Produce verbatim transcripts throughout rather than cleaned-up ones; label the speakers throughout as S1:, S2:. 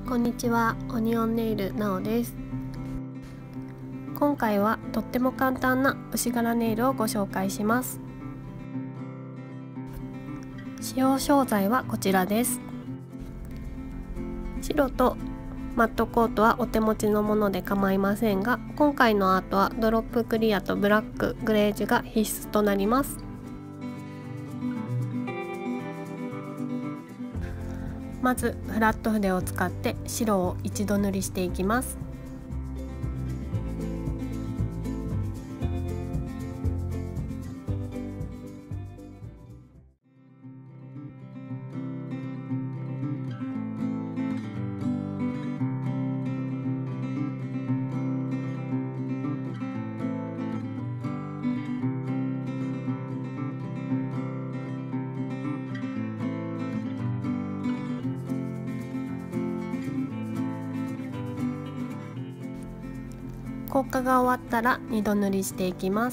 S1: こんにちは、オニオンネイルなおです。今回はとっても簡単な牛柄ネイルをご紹介します。使用商材はこちらです。白とマットコートはお手持ちのもので構いませんが、今回のアートはドロップクリアとブラック、グレージュが必須となります。まずフラット筆を使って白を一度塗りしていきます。硬化が終わったらにど塗りしていきます。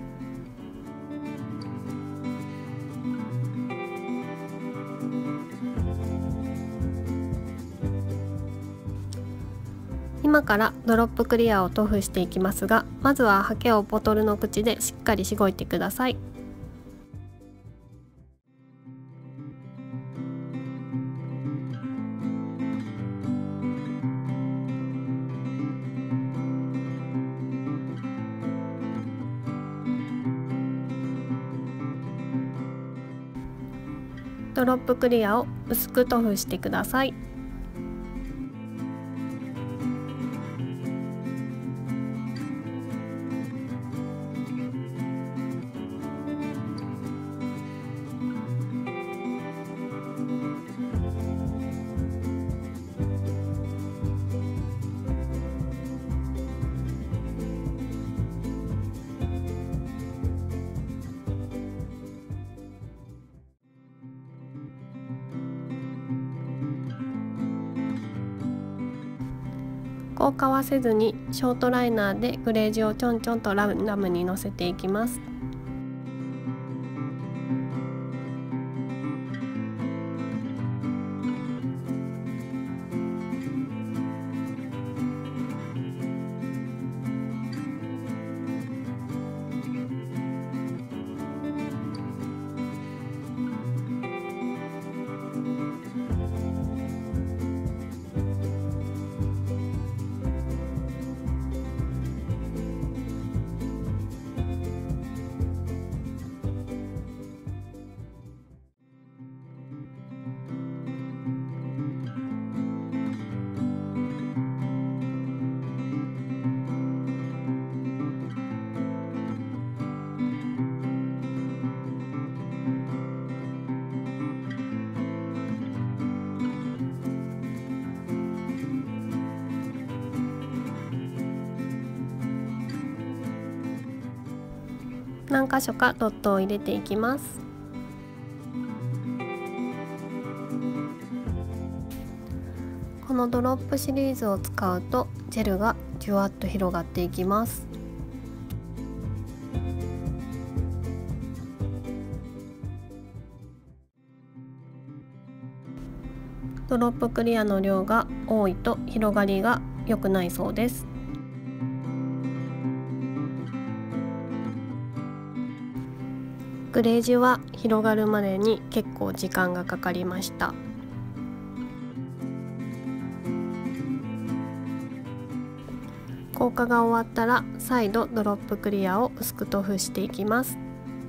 S1: 今からドロップクリアを塗布していきますが、まずはハケをボトルの口でしっかりしごいてください。ドロップクリアを薄く塗布してください。硬化はせずにショートライナーでグレージュをちょんちょんとラムラムにのせていきます。何箇所かドットを入れていきます。このドロップシリーズを使うとジェルがじゅわっと広がっていきます。ドロップクリアの量が多いと広がりが良くないそうです。グレージュは広がるまでに結構時間がかかりました。硬化が終わったら再度ドロップクリアを薄く塗布していきます。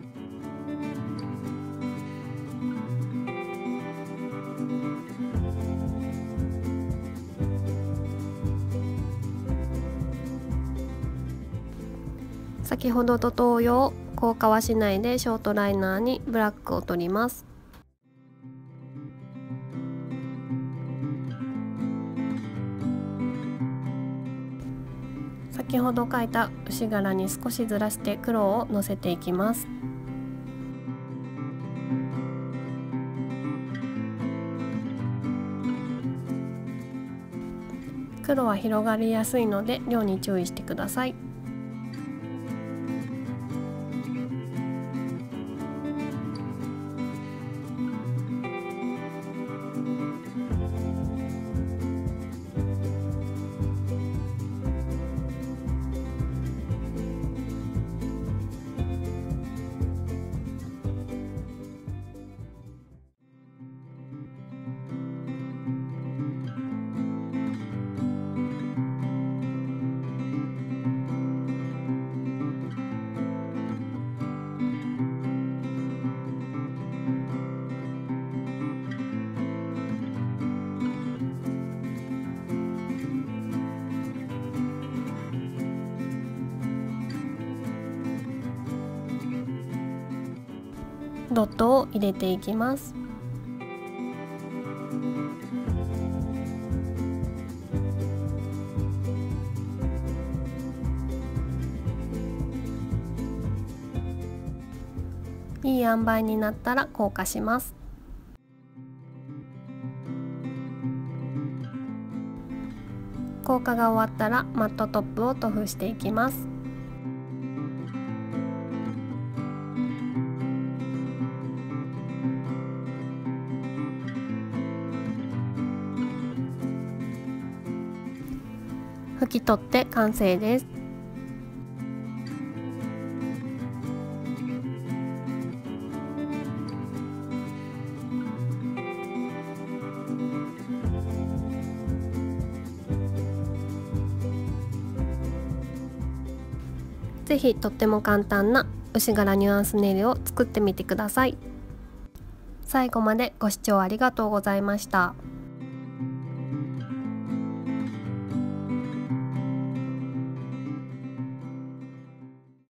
S1: 先ほどと同様、硬化はしないでショートライナーにブラックを取ります。先ほど描いた牛柄に少しずらして黒をのせていきます。黒は広がりやすいので量に注意してください。 ドットを入れていきます。いい塩梅になったら硬化します。硬化が終わったらマットトップを塗布していきます。拭き取って完成です。ぜひとっても簡単な牛柄ニュアンスネイルを作ってみてください。最後までご視聴ありがとうございました。